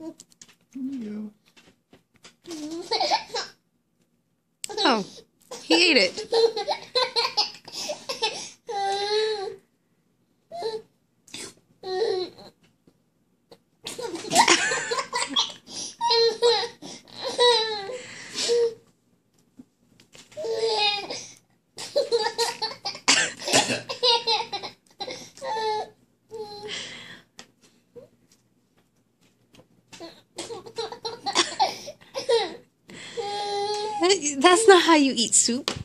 Oh, he ate it. That's not how you eat soup.